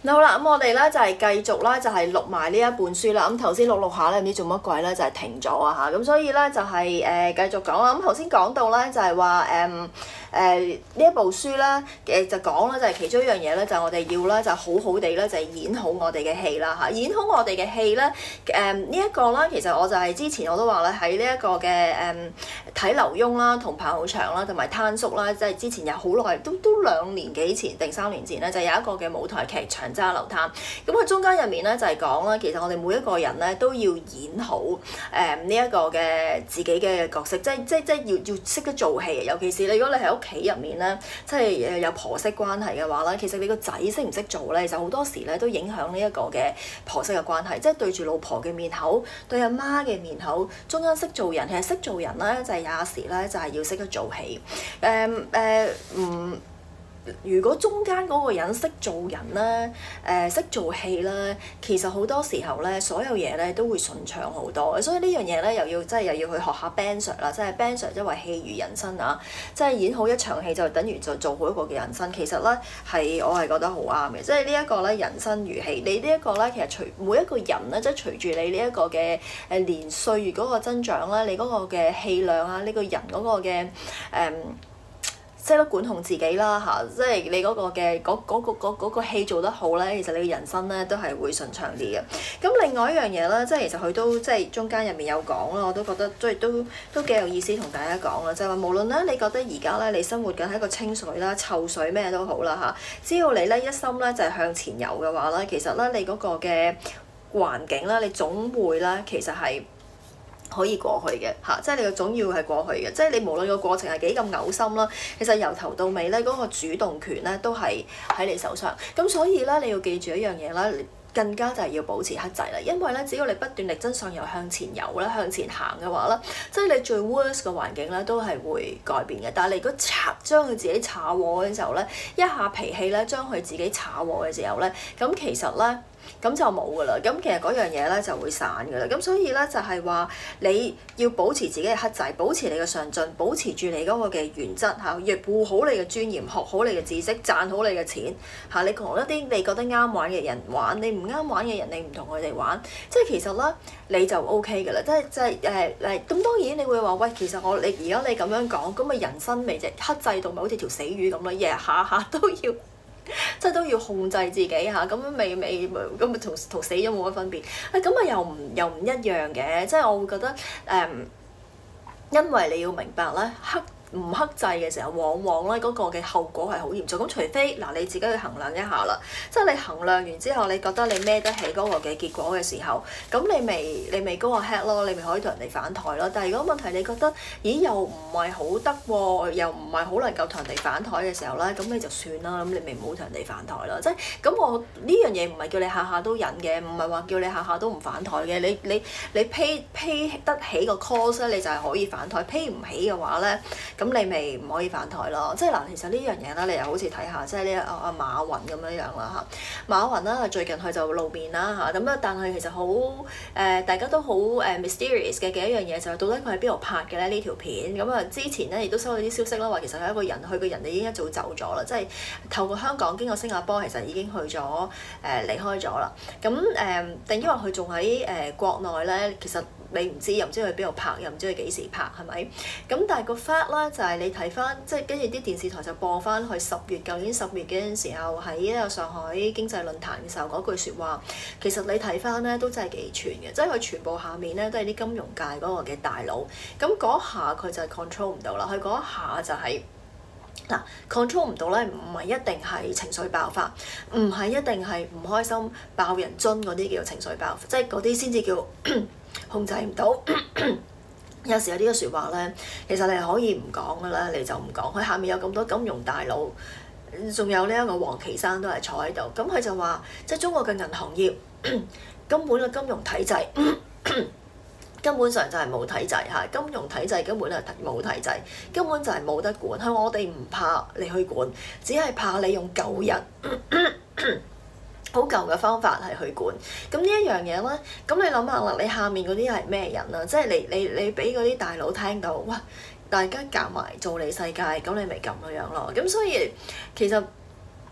好啦，咁我哋咧就係繼續啦，就係錄埋呢一本書啦。咁頭先錄下咧，唔知做乜鬼咧，就係停咗啊嚇。咁所以咧就係繼續講啦。咁頭先講到咧就係話呢一部書咧就講啦，就係其中一樣嘢咧，就係我哋要咧就好好地咧就係演好我哋嘅戲啦嚇。演好我哋嘅戲咧呢一個啦，其實我就係之前我都話咧喺呢一個嘅睇劉墉啦、同彭浩翔啦、同埋攤叔啦，即係之前有好耐都2年幾前定3年前咧，就有一個嘅舞台劇場揸流灘。咁佢中間入面咧就係講啦，其實我哋每一個人咧都要演好呢一個嘅自己嘅角色，即要識得做戲。尤其是如果你喺屋企入面咧，即係有婆媳關係嘅話咧，其實你個仔識唔識做咧，其實好多時咧都影響呢一個嘅婆媳嘅關係。即係對住老婆嘅面口，對阿媽嘅面口，中間識做人，其實識做人咧就係有時咧就係要識得做戲。如果中間嗰個人識做人咧，識做戲咧，其實好多時候咧，所有嘢咧都會順暢好多。所以呢樣嘢咧，又要去學下 Ben Sir 啦，即係 Ben Sir 即係話戲如人生啊，即係演好一場戲就等於就做好一個嘅人生。其實咧我係覺得好啱嘅，即係呢一個咧人生如戲，你呢一個咧其實每一個人咧，即係隨住你呢一個嘅年歲月嗰個增長啦，你嗰個嘅氣量啊，呢個人嗰個嘅識得管控自己啦嚇，即係你嗰個嘅嗰個戲做得好咧，其實你嘅人生咧都係會順暢啲嘅。咁另外一樣嘢咧，即係其實佢都即係中間入面有講啦，我都覺得即係都幾有意思同大家講啦，就係話無論咧你覺得而家咧你生活緊喺一個清水啦、臭水咩都好啦嚇，只要你咧一心咧就係向前游嘅話咧，其實咧你嗰個嘅環境咧，你總會咧其實係可以過去嘅嚇，即係你個總要係過去嘅，即係你無論個過程係幾咁嘔心啦，其實由頭到尾咧嗰個主動權咧都係喺你手上。咁所以咧你要記住一樣嘢啦，更加就係要保持克制啦，因為咧只要你不斷力爭上游向前游咧，向前行嘅話咧，即係你最 worst 嘅環境咧都係會改變嘅。但係你如果將佢自己炒禍嘅時候咧，一下脾氣咧將佢自己炒禍嘅時候咧，咁其實咧咁就冇㗎啦，咁其實嗰樣嘢咧就會散㗎啦。咁所以咧就係話你要保持自己嘅克制，保持你嘅上進，保持住你嗰個嘅原則嚇，亦護好你嘅尊嚴，學好你嘅知識，賺好你嘅錢嚇。你同一啲你覺得啱玩嘅人玩，你唔啱玩嘅人你唔同佢哋玩，即係其實咧你就 OK 㗎啦。即係咁當然你會話喂，其實你而家你咁樣講，咁咪人生咪就克制到咪好似條死魚咁咯，日日下下都要。即係都要控制自己嚇，咁樣未咁咪同死咗冇乜分別。咁啊又唔一樣嘅，即係我會覺得因為你要明白咧，唔克制嘅時候，往往咧嗰個嘅後果係好嚴重。咁除非嗱你自己去衡量一下啦，即係你衡量完之後，你覺得你孭得起嗰個嘅結果嘅時候，咁你咪go ahead咯，你咪可以同人哋反台咯。但係如果問題你覺得，咦又唔係好得喎，又唔係好能夠同人哋反台嘅時候咧，咁你就算啦，咁你咪唔好同人哋反台啦。即係咁我呢樣嘢唔係叫你下下都忍嘅，唔係話叫你下下都唔反台嘅。你 pay 得起個 cost 咧，你就係可以反台；pay 唔起嘅話咧，咁你咪唔可以反台咯。即係嗱，其實呢樣嘢咧，你又好似睇下，即係呢阿馬雲咁樣啦嚇。馬雲啦，最近佢就露面啦嚇，咁啊，但係其實好大家都好mysterious 嘅一樣嘢就係到底佢喺邊度拍嘅咧呢條片？咁啊，之前咧亦都收到啲消息啦，話其實佢一個人，佢個人已經一早走咗啦，即係透過香港經過新加坡，其實已經去咗離開咗啦。咁定因為佢仲喺國內咧，其實。你唔知又唔知佢邊度拍，又唔知佢幾時拍，係咪？咁但係個 fact 啦，就係你睇翻，即係跟住啲電視台就播翻去舊年10月嘅時候喺呢個上海經濟論壇嘅時候嗰句説話，其實你睇翻咧都真係幾串嘅，即係佢全部下面咧都係啲金融界嗰個嘅大佬，咁嗰下佢就係 control 唔到啦，佢嗰一下就係、嗱 control 唔到咧，唔係一定係情緒爆發，唔係一定係唔開心爆人樽嗰啲叫情緒爆發，即係嗰啲先至叫控制唔到。有時有啲嘅説話咧，其實你係可以唔講㗎啦，你就唔講。佢下面有咁多金融大佬，仲有呢一個王岐山都係坐喺度。咁佢就話，即係中國嘅銀行業根本嘅金融體制根本上就係冇體制嚇，金融體制根本係冇體制，根本就係冇得管。係我哋唔怕你去管，只係怕你用舊人好舊嘅方法係去管。咁呢一樣嘢咧，咁你諗下啦，你下面嗰啲係咩人啊？即係你俾嗰啲大佬聽到，哇！大家夾埋做你世界，咁你咪咁樣咯。咁所以其實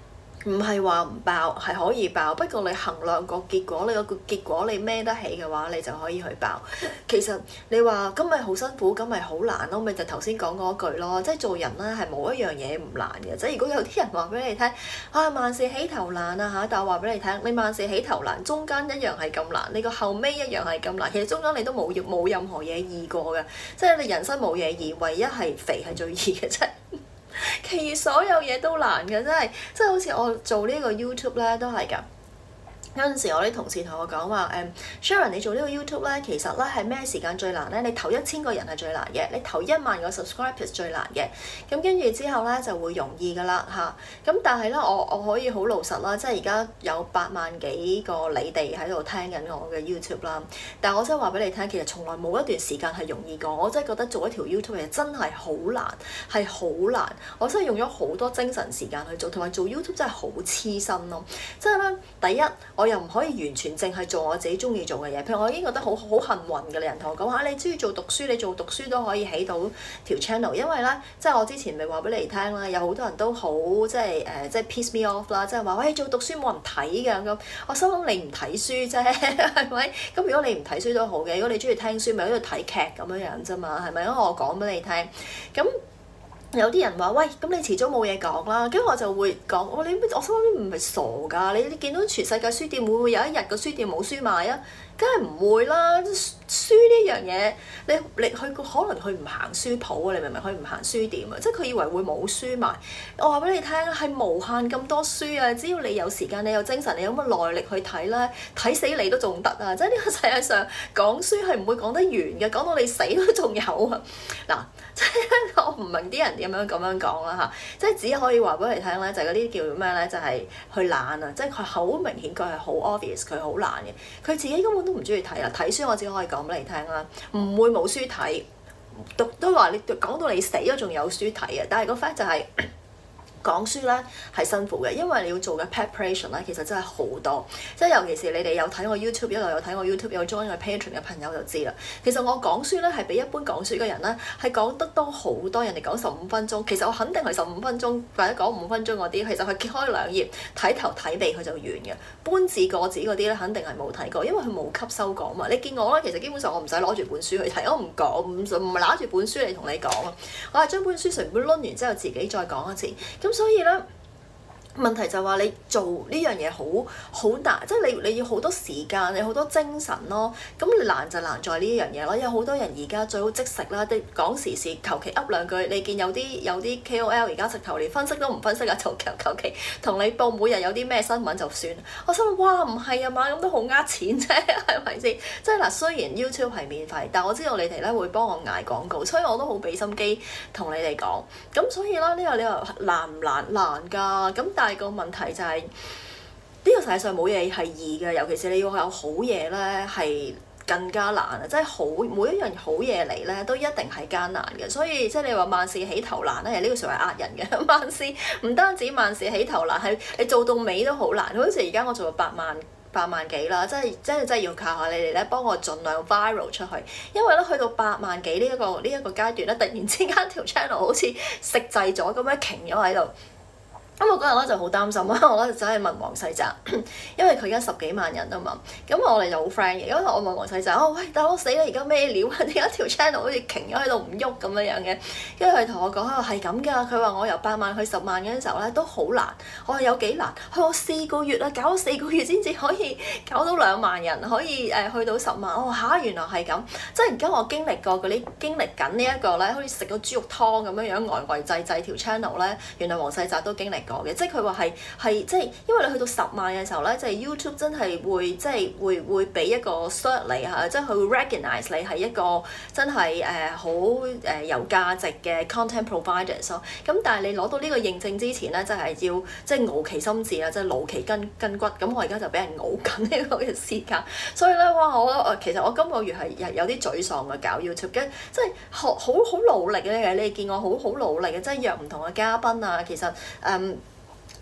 唔係話唔爆，係可以爆，不過你衡量個結果，你個結果你孭得起嘅話，你就可以去爆。其實你話今日好辛苦，咁咪好難咯，咪就頭先講嗰句咯，即係做人咧係冇一樣嘢唔難嘅。即係如果有啲人話俾你聽，萬事起頭難啊嚇，但係我話俾你聽，你萬事起頭難，中間一樣係咁難，你個後尾一樣係咁難。其實中間你都冇任何嘢易過嘅，即係你人生冇嘢易，唯一係肥係最易嘅啫。其餘所有嘢都難嘅，真係好似我做呢個 YouTube 咧都係㗎。有陣時我啲同事同我講話Sharon 你做呢個 YouTube 咧，其實咧係咩時間最難咧？你頭1000個人係最難嘅，你頭1萬個 subscribers 最難嘅。咁跟住之後咧就會容易㗎啦嚇。咁但係咧我可以好老實啦，即係而家有8萬幾個你哋喺度聽緊我嘅 YouTube 啦。但係我真係話俾你聽，其實從來冇一段時間係容易過。我真係覺得做一條 YouTube 嘅真係好難，係好難。我真係用咗好多精神時間去做，同埋做 YouTube 真係好黐身咯。即係咧，第一我又唔可以完全淨係做我自己中意做嘅嘢，譬如我已經覺得好幸運嘅，人同我講話你中意做讀書，你做讀書都可以起到條 channel， 因為咧即係我之前咪話俾你聽啦，有好多人都好即係piss me off 啦，即係話喂做讀書冇人睇㗎咁，我心諗你唔睇書啫，係咪？咁如果你唔睇書都好嘅，如果你中意聽書咪喺度睇劇咁樣樣啫嘛，係咪？因為我講俾你聽咁。有啲人話喂，咁你遲早冇嘢講啦，跟住我就會講，我心諗你唔係傻㗎，你見到全世界書店會唔會有一日個書店冇書賣啊？梗係唔會啦！書呢樣嘢，你去可能佢唔行書鋪啊，你明唔明？佢唔行書店啊，即係佢以為會冇書賣。我話俾你聽，係無限咁多書啊！只要你有時間，你有精神，你有乜耐力去睇啦，睇死你都仲得啊！即係呢個世界上講書係唔會講得完嘅，講到你死都仲有啊！嗱，即係我唔明啲人點樣咁樣講啦嚇，即係只可以話俾你聽咧，就係嗰啲叫咩咧？就係佢懶啊！即係佢好明顯，佢係好 obvious，佢好懶嘅，佢自己根本都唔中意睇啦。睇書我只可以講俾你聽啦，唔會冇書睇，都話你講到你死都仲有書睇啊！但係個 fact 就係。講書咧係辛苦嘅，因為你要做嘅 preparation 咧其實真係好多，即係尤其是你哋有睇我 YouTube， 一路有睇我 YouTube 有 join 我 Patreon 嘅朋友就知啦。其實我講書咧係比一般講書嘅人咧係講得多好多，人哋講15分鐘，其實我肯定係15分鐘或者講5分鐘嗰啲，其實佢揭開2頁睇頭睇尾佢就完嘅。搬字過紙嗰啲咧肯定係冇睇過，因為佢冇吸收過嘛。你見我咧，其實基本上我唔使攞住本書去睇，我唔講唔係攞住本書嚟同你講啊，我係將本書成本攆完之後自己再講一次。咁所以咧。問題就係話你做呢樣嘢好難，即係你要好多時間，你好多精神咯。咁你難就難在呢一樣嘢咯。有好多人而家最好即食啦，啲講時事，求其噏兩句。你見有啲 KOL 而家直頭連分析都唔分析啊，就求其同你報每日有啲咩新聞就算。我心諗哇唔係啊嘛，咁都好呃錢啫，係咪先？即係嗱，雖然 YouTube 係免費，但我知道你哋咧會幫我捱廣告，所以我都好俾心機同你哋講。咁所以啦，呢個你話難唔難？難㗎。咁但係個問題就係呢個世界上冇嘢係易嘅，尤其是你要有好嘢咧，係更加難啊！即係每一樣好嘢嚟咧，都一定係艱難嘅。所以即係你話萬事起頭難咧，呢個時候係呃人嘅。萬事唔單止萬事起頭難，係你做到尾都好難。好似而家我做到8萬幾啦，真係要靠下你哋咧，幫我盡量 viral 出去。因為咧去到8萬幾呢一個階段咧，突然之間條 channel 好似食滯咗咁樣停咗喺度。咁我嗰日咧就好擔心啦，我咧就走去問黃世澤，因為佢而家10幾萬人啊嘛，咁我哋就好 friend 嘅。因為我問黃世澤，喂大佬死啦，而家咩料啊？點解條 channel 好似停咗喺度唔喐咁樣嘅？跟住佢同我講，佢話係咁㗎。佢話我由8萬去10萬嗰陣時候咧都好難。我話有幾難？佢話我4個月啊，搞咗4個月先至可以搞到2萬人，可以去到10萬。我話嚇，原來係咁。即係而家我經歷過嗰啲經歷緊呢一個咧，好似食咗豬肉湯咁樣呆滯條 channel 咧，原來黃世澤都經歷過嘅。即係佢話係即係因為你去到10萬嘅時候咧，就係 YouTube 真係會即係會俾一個 cert 你嚇，即係佢會 recognize 你係一個真係好有價值嘅 content providers 咯。咁但係你攞到呢個認證之前咧，就係要即係熬其心志啦，即係勞其筋骨。咁我而家就俾人熬緊呢個嘅時間，所以咧哇，其實我今個月係有啲沮喪嘅搞 YouTube 嘅，即係好努力嘅。你見我好努力嘅，即係約唔同嘅嘉賓啊，其實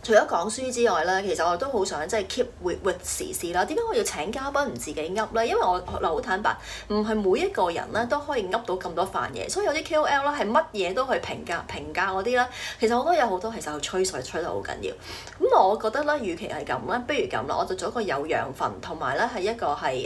除咗講書之外咧，其實我都好想即係 keep with 時事啦。點解我要請嘉賓唔自己噏咧？因為我好坦白，唔係每一個人咧都可以噏到咁多飯嘢，所以有啲 KOL 啦係乜嘢都去評價嗰啲咧。其實我都有好多其實吹水吹得好緊要。咁我覺得咧，與其係咁咧，不如咁啦，我就做一個有養分，同埋咧係一個係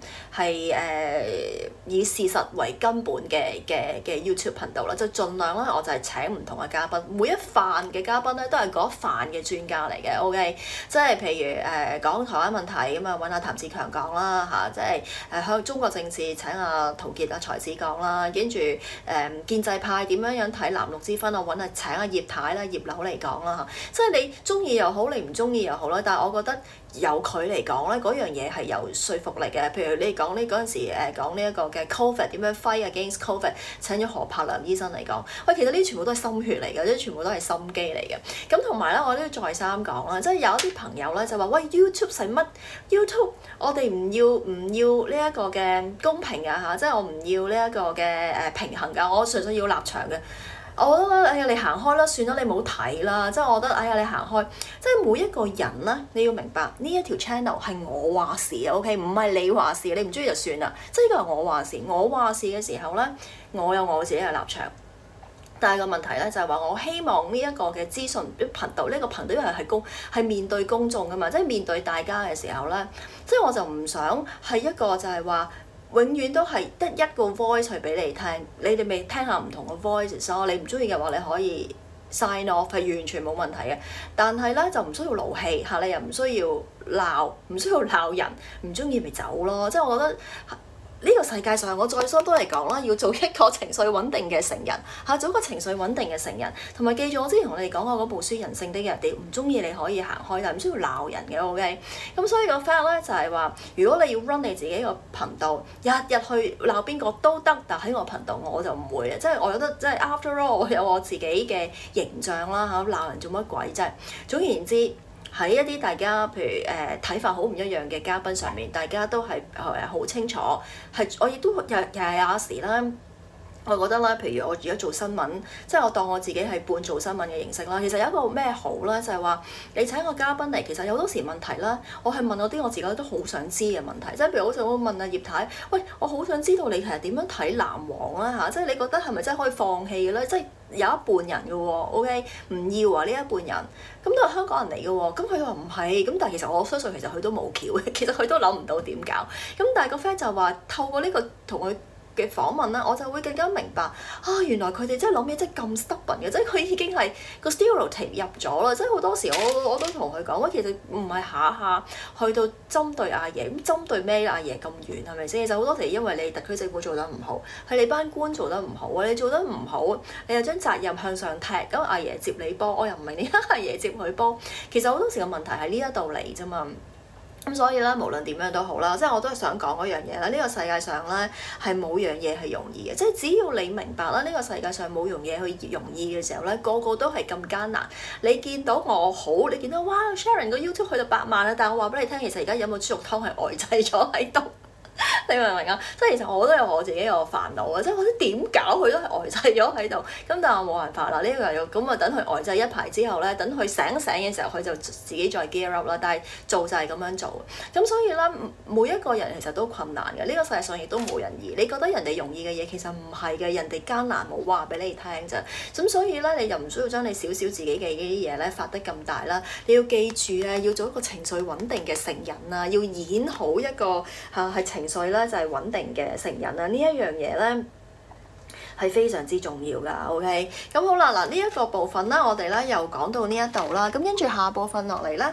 以事實為根本嘅 YouTube 頻道啦。就盡量咧，我就係請唔同嘅嘉賓，每一飯嘅嘉賓咧都係嗰一飯嘅專家嚟嘅 OK， 即係譬如講台灣問題咁啊，揾阿譚志強講啦嚇，即係喺中國政治請阿陶傑、阿才子講啦，跟住建制派點樣睇藍綠之分啊，請阿葉太啦、葉劉嚟講啦嚇，即係你中意又好，你唔中意又好啦，但係我覺得由佢嚟講咧，嗰樣嘢係有說服力嘅。譬如你講呢嗰陣時講呢一個嘅 Covid 點樣 fight against Covid， 請咗何柏良醫生嚟講，喂，其實呢啲全部都係心血嚟嘅，即係全部都係心機嚟嘅。咁同埋咧，我都要再三講啦，即係有一啲朋友咧就話：喂 YouTube 使乜 YouTube？ 我哋唔要呢一個嘅公平啊嚇，即係我唔要呢一個嘅平衡㗎，我純粹要立場嘅。我覺得哎呀，你行開啦，算啦，你冇睇啦。即係我覺得哎呀，你行開。即係每一個人咧，你要明白呢一條 channel 係我話事啊 ，OK， 唔係你話事，你唔中意就算啦。即係呢個係我話事，我話事嘅時候咧，我有我自己嘅立場。但係個問題咧就係話，我希望呢一個嘅資訊頻道，呢個頻道因為係面對公眾㗎嘛，即係面對大家嘅時候咧，即係我就唔想係一個就係話。永遠都係得一個 voice 去俾你聽，你哋未聽下唔同嘅 voices 咯。你唔中意嘅話，你可以 sign off 係完全冇問題嘅。但係咧就唔需要勞氣嚇，你又唔需要鬧，唔需要鬧人，唔中意咪走咯。即係我覺得。呢個世界上，我再多都嚟講啦，要做一個情緒穩定嘅成人嚇，做一個情緒穩定嘅成人，同埋記住我之前同你哋講過嗰部書《人性的人》，你唔中意你可以行開，但係唔需要鬧人嘅 OK。咁所以個 fact 咧就係話，如果你要 run 你自己個頻道，日日去鬧邊個都得，但喺我頻道我就唔會嘅，即係我覺得即係 after all 我有我自己嘅形象啦嚇，鬧人做乜鬼啫？總而言之。喺一啲大家譬如睇法好唔一樣嘅嘉賓上面，大家都係好清楚，係我亦都又有時啦。我覺得啦，譬如我而家做新聞，即係我當我自己係半做新聞嘅形式啦。其實有一個咩好咧，就係話你請個嘉賓嚟，其實有好多時問題啦，我係問我啲我自己都好想知嘅問題。即係譬如好似我問阿葉太，喂，我好想知道你其實點樣睇藍黃啦嚇？即係你覺得係咪真係可以放棄嘅咧？即係有一半人嘅喎，OK，唔要啊呢一半人，咁都係香港人嚟嘅喎。咁佢話唔係，咁但係其實我相信其實佢都冇橋嘅，其實佢都諗唔到點搞。咁但係個 friend 就話透過呢個同佢嘅訪問啦，我就會更加明白啊！原來佢哋真係諗嘢真係咁 stubborn 嘅，即係佢已經係個 stereotype 入咗啦。即係好多時我都同佢講，喂，其實唔係下下去到針對阿爺，咁針對咩阿爺咁遠係咪先？就好多時因為你特區政府做得唔好，係你班官做得唔好啊！你做得唔好，你又將責任向上踢，咁阿爺接你波，我又唔明點解阿爺接佢波。其實好多時個問題係呢一度嚟啫嘛。咁所以咧，無論點樣都好啦，即係我都係想講嗰樣嘢啦。呢個世界上咧係冇樣嘢係容易嘅，即係只要你明白啦，呢個世界上冇樣嘢去容易嘅時候咧，個個都係咁艱難。你見到我好，你見到哇 Sharon 個 YouTube 去到8萬啦，但係我話俾你聽，其實而家飲個豬肉湯係呆滯咗喺度。你明唔明啊？即係其實我都有我自己個煩惱啊！即係我啲點搞佢都係呆滯咗喺度，咁但係我冇辦法啦。呢個又咁啊，等佢呆滯一排之後咧，等佢醒嘅時候，佢就自己再 gear up 啦。但係做就係咁樣做，咁所以咧，每一個人其實都困難嘅。呢個世界上亦都冇人易。你覺得人哋容易嘅嘢，其實唔係嘅，人哋艱難冇話俾你聽啫。咁所以咧，你就唔需要將你少少自己嘅呢啲嘢咧發得咁大啦。你要記住啊，要做一個情緒穩定嘅成人啊，要演好一個係情緒咧就係穩定嘅成人啊！呢一樣嘢咧係非常之重要㗎。OK，咁好啦，嗱呢一個部分啦，我哋咧又講到呢一度啦，咁跟住下部分落嚟咧，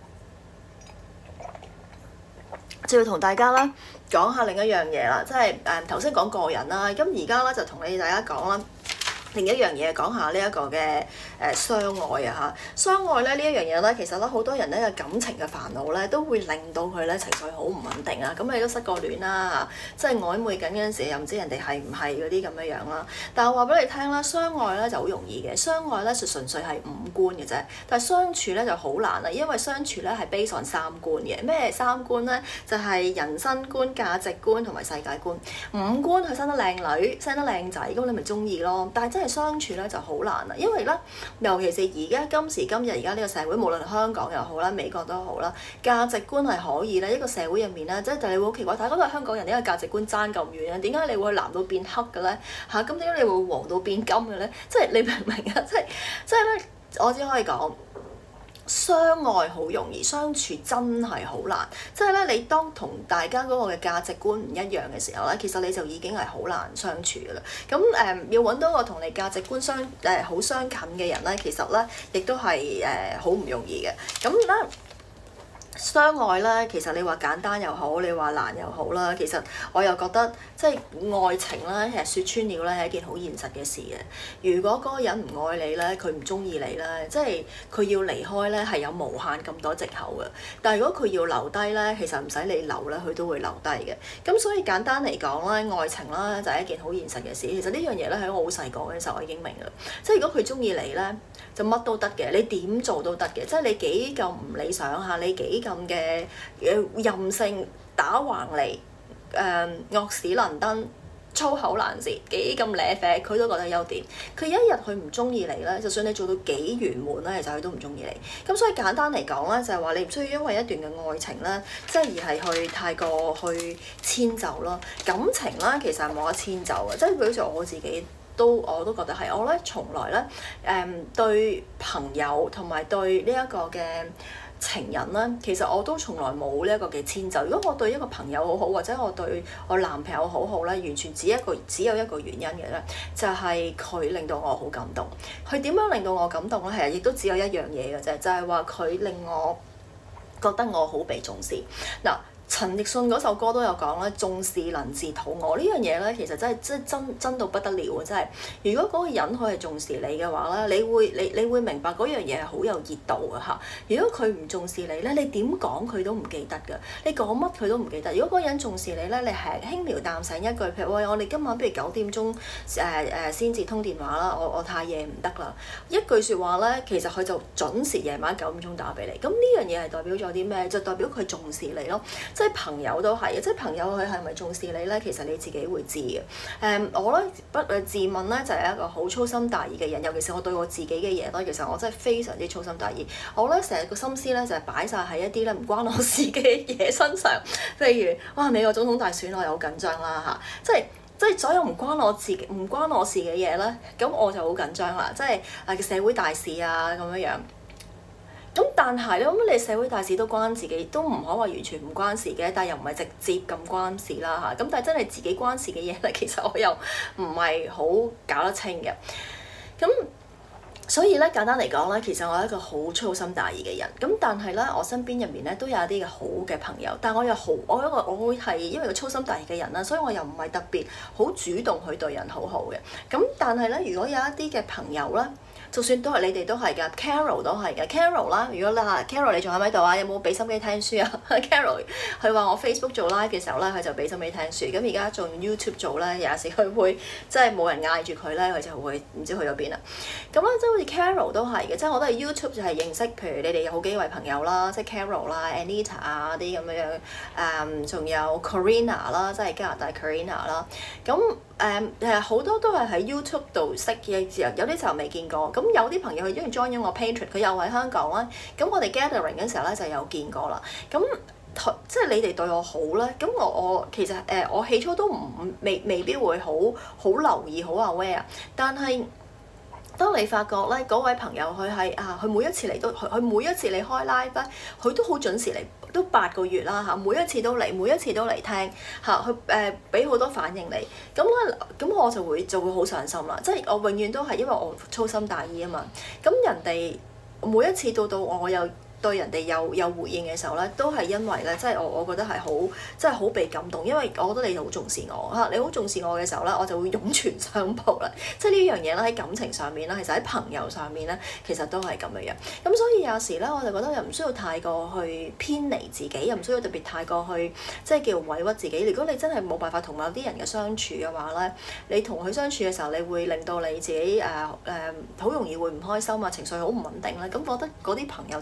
就要同大家啦講下另一樣嘢啦，即係頭先講個人啦，咁而家咧就同你大家講啦。另一樣嘢講下呢一個嘅相愛啊嚇，相愛咧呢一樣嘢咧，其實咧好多人咧嘅感情嘅煩惱咧，都會令到佢咧情緒好唔穩定啊。咁你都失過戀啦，即係曖昧緊嗰陣時，又唔知人哋係唔係嗰啲咁樣樣啦。但係我話俾你聽啦，相愛咧就好容易嘅，相愛咧就純粹係五官嘅啫。但係相處咧就好難啦，因為相處咧係 base on 三觀嘅。咩三觀咧？就係人生觀、價值觀同埋世界觀。五官佢生得靚女、生得靚仔，咁你咪中意咯。但係真係相處咧就好難啦，因為咧，尤其是而家今時今日而家呢個社會，無論香港又好啦，美國都好啦，價值觀係可以咧，一個社會入面咧，即係你會好奇怪，大家都係香港人，點解價值觀爭咁遠啊？點解你會藍到變黑嘅咧？嚇，咁點解你會黃到變金嘅咧？即係你明唔明啊？即係咧，我只可以講。相愛好容易，相處真係好難。即係咧，你當同大家嗰個嘅價值觀唔一樣嘅時候咧，其實你就已經係好難相處噶啦。咁要揾到個同你價值觀好相近嘅人咧，其實咧亦都係好唔容易嘅。咁咧。相愛咧，其實你話簡單又好，你話難又好啦。其實我又覺得即係愛情咧，其實説穿了咧係一件好現實嘅事嘅。如果嗰個人唔愛你咧，佢唔中意你咧，即係佢要離開咧係有無限咁多藉口嘅。但係如果佢要留低咧，其實唔使你留咧，佢都會留低嘅。咁所以簡單嚟講咧，愛情啦就係一件好現實嘅事。其實呢樣嘢咧喺我好細個嘅時候我已經明啦。即係如果佢中意你咧，就乜都得嘅，你點做都得嘅。即係你幾咁唔理想嚇，你幾咁嘅任性打橫嚟，惡死能登，粗口爛舌，幾咁瀨啡，佢都覺得優點。佢一日佢唔中意你咧，就算你做到幾圓滿咧，其實佢都唔中意你。咁所以簡單嚟講咧，就係話你唔需要因為一段嘅愛情咧，即係而係去太過去遷就咯。感情咧其實係冇得遷就嘅，即係好似我自己。我都覺得係，我咧從來咧對朋友同埋對呢一個嘅情人咧，其實我都從來冇呢一個嘅遷就。如果我對一個朋友好好，或者我對我男朋友好好咧，完全只有一個原因嘅咧，就係佢令到我好感動。佢點樣令到我感動咧？係亦都只有一樣嘢嘅啫，就係話佢令我覺得我好被重視嗱。陳奕迅嗰首歌都有講啦，重視能治肚餓呢樣嘢咧，其實真到不得了啊！真係，如果嗰個人佢係重視你嘅話咧，你會明白嗰樣嘢係好有熱度嘅嚇。如果佢唔重視你咧，你點講佢都唔記得㗎，你講乜佢都唔記得。如果嗰個人重視你咧，你係輕描淡寫一句，譬如喂，我哋今晚不如9點鐘先至通電話啦，我太夜唔得啦。一句説話咧，其實佢就準時夜晚9點鐘打俾你。咁呢樣嘢係代表咗啲咩？就代表佢重視你咯。即係朋友都係嘅，即係朋友佢係咪重視你咧？其實你自己會知嘅。我咧自問咧就係一個好粗心大意嘅人，尤其是我對我自己嘅嘢咧，其實我真係非常之粗心大意。我咧成日個心思咧就係擺晒喺一啲咧唔關我事嘅嘢身上，譬如哇美國總統大選我又好緊張啦嚇，即係所有唔關我事嘅嘢咧，咁我就好緊張啦，即係社會大事啊咁樣樣。咁但係咧，咁你社會大事都關自己，都唔可話完全唔關事嘅，但係又唔係直接咁關事啦嚇。咁但係真係自己關事嘅嘢咧，其實我又唔係好搞得清嘅。咁所以咧簡單嚟講咧，其實我係一個好粗心大意嘅人。咁但係咧，我身邊入面咧都有一啲嘅好嘅朋友，但係我會係因為個粗心大意嘅人啦，所以我又唔係特別好主動去對人好好嘅。咁但係咧，如果有一啲嘅朋友咧，就算都係你哋都係㗎 ，Carol 都係嘅 ，Carol 啦，如果啦 Carol 你仲喺咪度啊？有冇俾心機聽書啊？Carol 佢話我 Facebook 做 live 嘅時候咧，佢就俾心機聽書。咁而家做 YouTube 做咧，有時佢會即係冇人嗌住佢咧，佢就會唔知去咗邊啦。咁咧即係好似 Carol 都係嘅，即係我都係 YouTube 就係認識，譬如你哋有好幾位朋友啦，即係 Carol 啦、Anita 啊啲咁樣，仲有 Corina 啦，即係加拿大 Corina 啦。咁好多都係喺 YouTube 度識嘅，有啲時候未見過。咁有啲朋友佢中意 join 咗我 Patreon，佢又喺香港啦。咁我哋 gathering 嘅時候咧就有見過啦。咁即係你哋對我好咧，咁我其實我起初都未必會好留意好 aware，但係當你發覺咧嗰位朋友佢係佢每一次嚟都佢每一次你開 live 咧，佢都好準時嚟。都8個月啦嚇，每一次都嚟聽嚇，佢俾好多反應你，咁我就會好上心啦。即係我永遠都係因為我粗心大意啊嘛，咁人哋每一次到我又對人哋有回應嘅時候咧，都係因為咧，即係我覺得係真係好被感動，因為我覺得你好重視我嚇，你好重視我嘅時候咧，我就會湧泉相報啦。即係呢樣嘢咧喺感情上面啦，其實喺朋友上面咧，其實都係咁樣樣。咁所以有時咧，我就覺得又唔需要太過去偏離自己，又唔需要特別太過去即係叫委屈自己。如果你真係冇辦法同某啲人嘅相處嘅話咧，你同佢相處嘅時候，你會令到你自己好容易會唔開心啊，情緒好唔穩定咧。咁我覺得嗰啲朋友就算。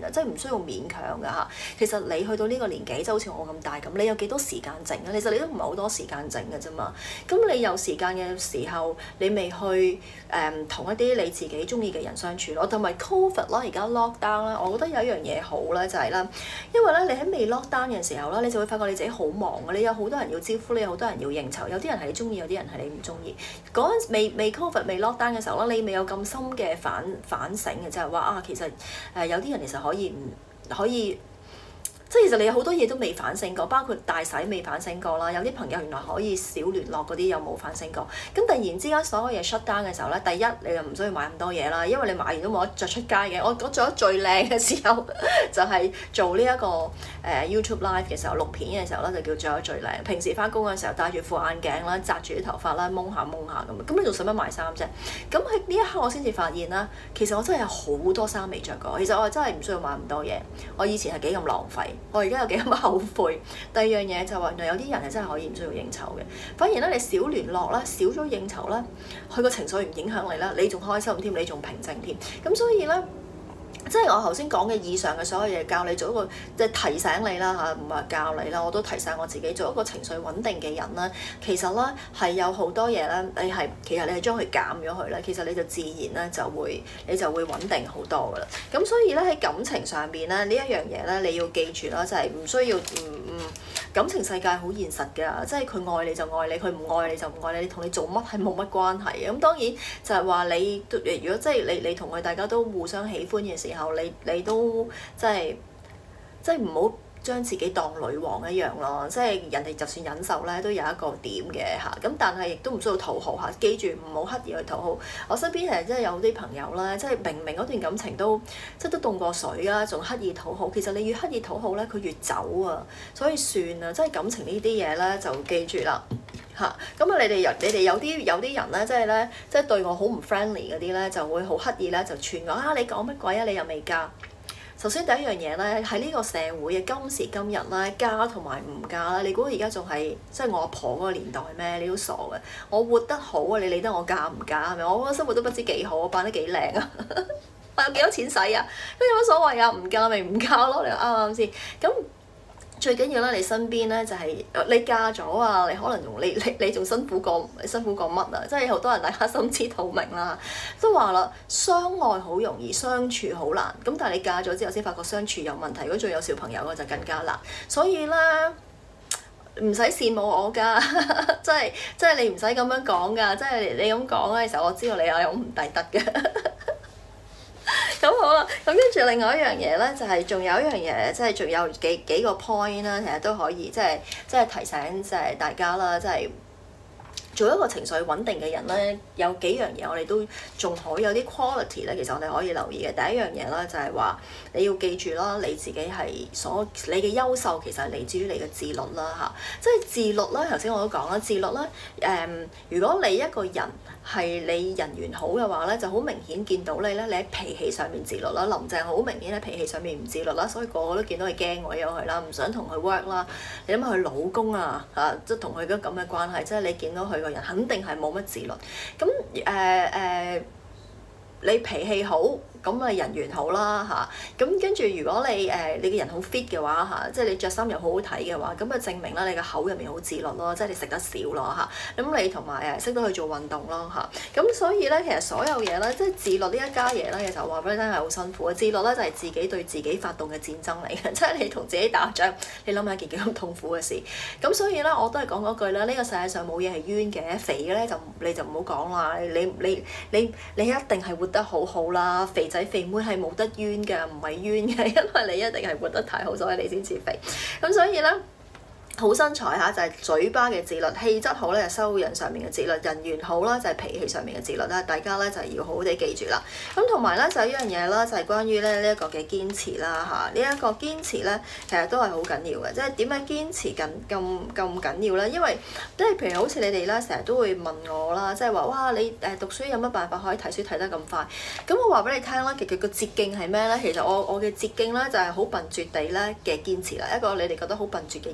啊，即係唔需要勉強㗎嚇。其實你去到呢個年紀，就好似我咁大咁，你有幾多時間剩啊？其實你都唔係好多時間剩嘅啫嘛。咁你有時間嘅時候，你未去同一啲你自己中意嘅人相處咯。同埋 Covid 啦，而家 lockdown 啦，我覺得有一樣嘢好咧，就係啦，因為咧你喺未 lockdown 嘅時候啦，你就會發覺你自己好忙嘅，你有好多人要招呼，你有好多人要應酬，有啲人係你中意，有啲人係你唔中意。嗰陣未 Covid 未 lockdown 嘅時候啦，你未有咁深嘅反省嘅，就係話啊，其實有啲人其實可以唔可以。即係其實你有好多嘢都未反省過，包括大洗未反省過啦。有啲朋友原來可以少聯絡嗰啲，有冇反省過？咁突然之間所有嘢 shut down 嘅時候咧，第一你就唔需要買咁多嘢啦，因為你買完都冇得着出街嘅。我做得最靚嘅時候就係做呢一個YouTube live 嘅時候，錄片嘅時候咧就叫做得最靚。平時翻工嘅時候戴住副眼鏡啦，紮住啲頭髮啦，蒙下咁。咁你仲使乜買衫啫？咁喺呢一刻我先至發現啦，其實我真係有好多衫未着過。其實我真係唔需要買咁多嘢。我以前係幾咁浪費。我而家有幾咁後悔。第二樣嘢就話原來有啲人係真係可以唔需要應酬嘅，反而咧你少聯絡啦，少咗應酬啦，佢個情緒唔影響你啦，你仲開心添，你仲平靜添。咁所以咧，即係我頭先講嘅以上嘅所有嘢，教你做一個即係提醒你啦嚇，唔係教你啦，我都提醒我自己做一個情緒穩定嘅人啦。其實咧係有好多嘢咧，其實你係將佢減咗佢咧，其實你就自然咧你就會穩定好多噶啦。咁所以咧喺感情上邊咧呢一樣嘢咧，你要記住啦，就係唔需要感情世界好現實㗎，即係佢愛你就愛你，佢唔愛你就唔愛你，你同你做乜係冇乜關係嘅。咁當然就係話你如果即係你同佢大家都互相喜歡嘅時候，你都即係唔好將自己當女王一樣咯，即係人哋就算忍受咧，都有一個點嘅嚇。咁但係亦都唔需要討好嚇，記住唔好刻意去討好。我身邊係真係有啲朋友咧，即係明明嗰段感情都即係都凍過水啊，仲刻意討好。其實你越刻意討好咧，佢越走啊。所以算啦，即係感情呢啲嘢咧，就記住啦嚇。咁啊，你哋有啲人咧，即係咧，即係對我好唔 friendly 嗰啲咧，就會好刻意咧就串我啊！你講乜鬼啊？你又未嫁？首先第一樣嘢咧，喺呢個社會嘅今時今日咧，嫁同埋唔嫁咧，你估而家仲係即係我阿婆嗰個年代咩？你都傻嘅！我活得好啊，你理得我嫁唔嫁係咪？我生活都不知幾好，我扮得幾靚啊！我有幾多錢使啊？咁有乜所謂啊？唔嫁咪唔嫁咯，你話啱唔啱先？咁最緊要咧，你身邊咧就係你嫁咗啊！你可能仲你仲辛苦過乜啊？即係好多人大家心知肚明啦，都話啦，相愛好容易，相處好難。咁但係你嫁咗之後先發覺相處有問題，如果仲有小朋友嘅就更加難。所以咧，唔使羨慕我㗎，即係你唔使咁樣講㗎，即係你咁講咧，其實我知道你係好唔抵得嘅。咁好啦，咁跟住另外一樣嘢咧，就係仲有一樣嘢，即係仲有幾個 point 啦，其實都可以即係提醒即係大家啦，即係做一個情緒穩定嘅人咧，有幾樣嘢我哋都仲可以有啲 quality 咧，其實我哋可以留意嘅。第一樣嘢咧就係話你要記住啦，你自己係你嘅優秀其實係嚟自於你嘅自律啦嚇，即係自律啦。頭先我都講啦，自律啦如果你一個人係你人緣好嘅話咧，就好明顯見到你咧，你喺脾氣上面自律啦。林鄭好明顯喺脾氣上面唔自律啦，所以個個都見到佢驚我咗佢啦，唔想同佢 work 啦。你諗下佢老公啊嚇，即係同佢咁嘅關係，即係你見到佢個人肯定係冇乜自律。咁你脾氣好，咁啊人緣好啦嚇，咁跟住如果你嘅人好 fit 嘅話嚇，即係你着衫又好好睇嘅話，咁啊證明啦你個口入面好自律咯，即係你食得少咯嚇，咁你同埋識得去做運動咯嚇，咁所以咧其實所有嘢咧，即係自律呢一家嘢咧，其實話俾你聽係好辛苦嘅。自律咧就係自己對自己發動嘅戰爭嚟嘅，即係你同自己打仗，你諗下件幾咁痛苦嘅事。咁所以咧我都係講嗰句啦，呢個世界上冇嘢係冤嘅，肥嘅咧你就唔好講啦，你一定係活得好好啦，肥仔肥妹係冇得冤㗎，唔係冤嘅，因為你一定係活得太好，所以你先至肥。咁所以咧，好身材嚇就係嘴巴嘅自律，氣質好咧就修養上面嘅自律，人緣好啦就係脾氣上面嘅自律啦。大家咧就係要好好地記住啦。咁同埋咧就一樣嘢啦，就係關於咧呢一個嘅堅持啦嚇。呢一個堅持咧其實都係好緊要嘅，即係點解堅持咁緊要咧？因為即係譬如好似你哋啦，成日都會問我啦，即係話哇你讀書有乜辦法可以睇書睇得咁快？咁我話俾你聽啦，其實個捷徑係咩咧？其實我嘅捷徑咧就係好笨拙地咧嘅堅持啦，一個你哋覺得好笨拙嘅堅持。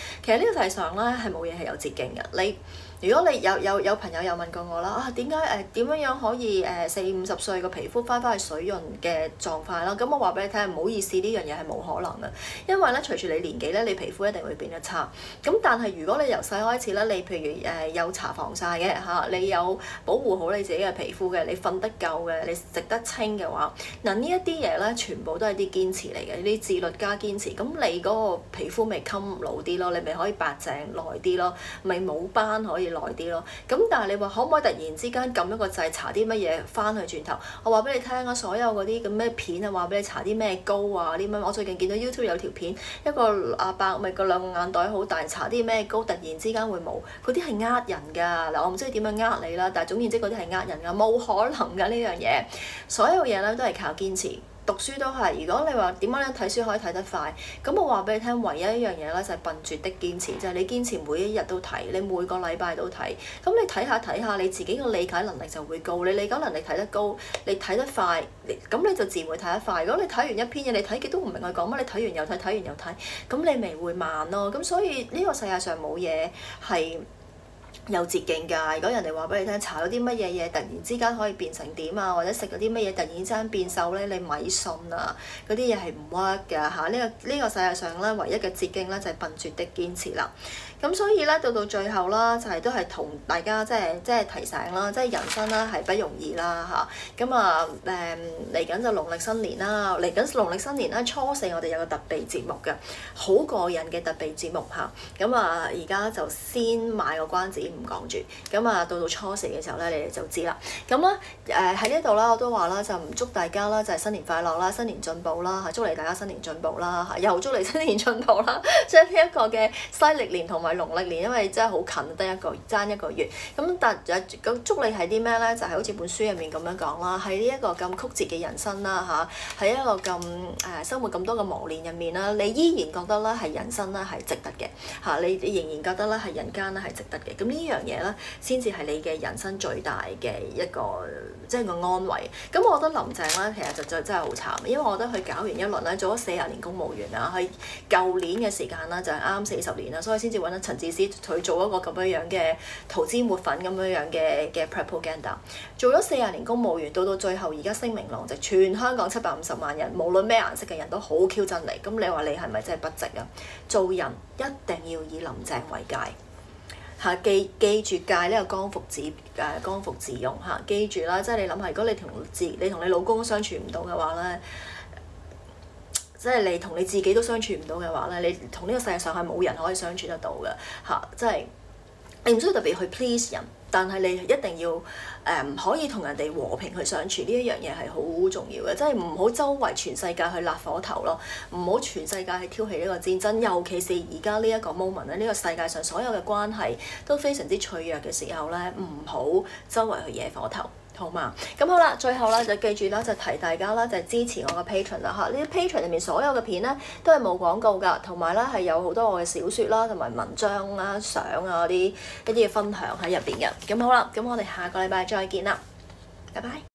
其實呢個世上咧係冇嘢係有捷徑嘅。如果你有朋友有問過我啦，點解點樣可以40-50歲個皮膚翻去水潤嘅狀態啦？咁我話俾你聽，唔好意思，呢樣嘢係冇可能嘅，因為咧隨住你年紀咧，你皮膚一定會變得差。咁但係如果你由細開始咧，你譬如有搽防曬嘅嚇，你有保護好你自己嘅皮膚嘅，你瞓得夠嘅，你食得清嘅話，嗱呢一啲嘢咧全部都係啲堅持嚟嘅，啲自律加堅持。咁你嗰個皮膚咪襟老啲咯，你咪可以白淨耐啲咯，咪冇斑可以耐啲咯。咁但係你話可唔可以突然之間撳一個掣搽啲乜嘢翻去轉頭？我話俾你聽啊，所有嗰啲咁咩片啊，話俾你搽啲咩膏啊啲乜。我最近見到 YouTube 有條片，一個阿伯咪個兩個眼袋好大，搽啲咩膏突然之間會冇，嗰啲係呃人㗎。嗱，我唔知點樣呃你啦，但係總言之嗰啲係呃人㗎，冇可能㗎呢樣嘢。所有嘢咧都係靠堅持。讀書都係，如果你話點樣睇書可以睇得快，咁我話俾你聽，唯一一樣嘢咧就係笨拙的堅持，就係你堅持每一日都睇，你每個禮拜都睇，咁你睇下睇下，你自己嘅理解能力就會高，你理解能力睇得高，你睇得快，咁你就自然會睇得快。如果你睇完一篇嘢，你睇極都唔明佢講乜，你睇完又睇，睇完又睇，咁你咪會慢咯。咁所以呢個世界上冇嘢係有捷徑㗎。如果人哋話俾你聽，搽咗啲乜嘢嘢，突然之間可以變成點啊，或者食咗啲乜嘢突然之間變瘦咧，你咪信啊！嗰啲嘢係唔 work 㗎嚇。呢個世界上咧，唯一嘅捷徑咧就係笨拙的堅持啦。咁所以咧，到最後啦，就係都係同大家即係提醒啦，即係人生啦係不容易啦嚇。咁嚟緊就農曆新年啦，嚟緊農曆新年啦，初4我哋有個特備節目嘅，好過癮嘅特備節目嚇。咁而家就先賣個關子唔講住，咁到初4嘅時候咧，你哋就知啦。咁咧喺呢度啦，我都話啦，就唔祝大家啦，就係新年快樂啦，新年進步啦嚇，祝你大家新年進步啦嚇，又祝你新年進步啦。將呢一個嘅西歷年同埋農曆年，因為真係好近，得爭一個月。咁但咁祝你係啲咩咧？就係好似本書入面咁樣講啦，喺呢一個咁曲折嘅人生啦嚇，喺一個咁生活咁多嘅磨練入面啦，你依然覺得咧係人生咧係值得嘅嚇，你仍然覺得咧係人間咧係值得嘅。咁呢樣嘢咧，先至係你嘅人生最大嘅一個即係個安慰。咁我覺得林鄭咧，其實就真係好慘，因為我覺得佢搞完一輪咧，做咗40年公務員啊，佢舊年嘅時間啦就係啱40年啦，所以先至揾到陳智思佢做一個咁樣嘅塗脂抹粉咁樣嘅 propaganda， 做咗40年公務員，到最後而家聲名狼藉，全香港750萬人，無論咩顏色嘅人都好 Q 憎你。咁你話你係咪真係不值啊？做人一定要以林鄭為戒。記住戒呢個剛愎自用嚇，記住啦，即係你諗下，如果你同你老公相處唔到嘅話咧，即係你同你自己都相處唔到嘅話咧，你同呢個世界上係冇人可以相處得到嘅嚇，即係你唔需要特別去 please 人，但係你一定要唔可以同人哋和平去相處，呢一樣嘢係好重要嘅，即係唔好周圍全世界去辣火頭咯，唔好全世界去挑起呢個戰爭，尤其是而家呢一個 moment 咧，呢個世界上所有嘅關係都非常之脆弱嘅時候咧，唔好周圍去惹火頭。好嘛，咁好啦，最後啦就記住啦，就提大家啦，就支持我嘅 Patreon 啦嚇。呢啲 Patreon 入面所有嘅片咧都係冇廣告㗎，同埋咧係有好多我嘅小説啦，同埋文章啦、相啊一啲嘅分享喺入邊嘅。咁好啦，咁我哋下個禮拜再見啦，拜拜。